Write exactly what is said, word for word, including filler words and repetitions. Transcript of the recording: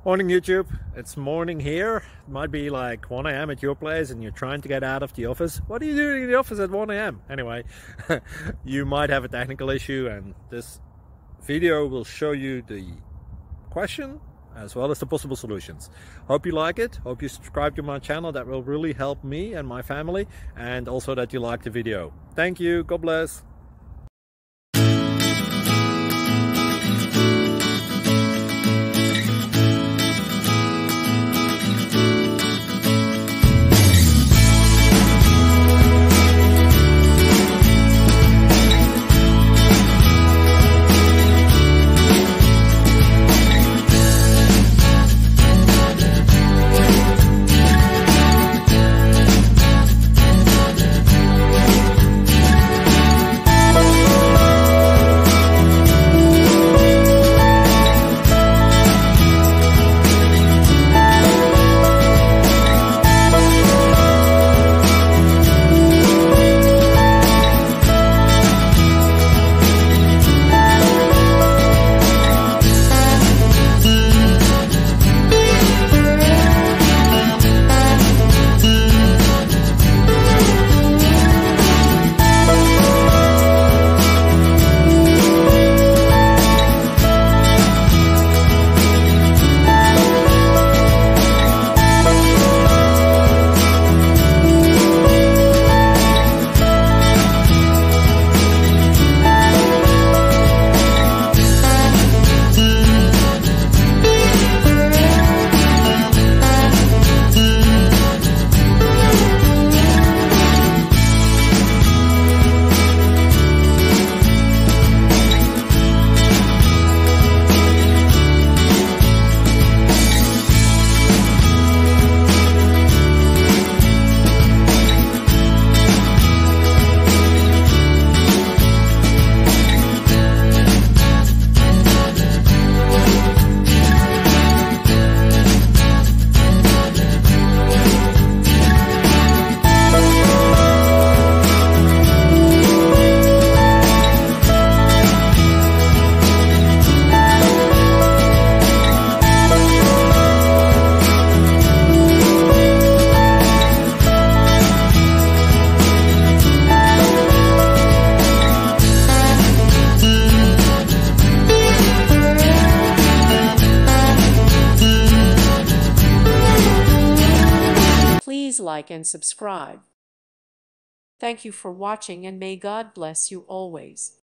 Morning YouTube, it's morning here. It might be like one A M at your place and you're trying to get out of the office. What are you doing in the office at one A M? Anyway, you might have a technical issue and this video will show you the question as well as the possible solutions. Hope you like it, hope you subscribe to my channel. That will really help me and my family, and also that you like the video. Thank you, God bless. Please like and subscribe. Thank you for watching, and may God bless you always.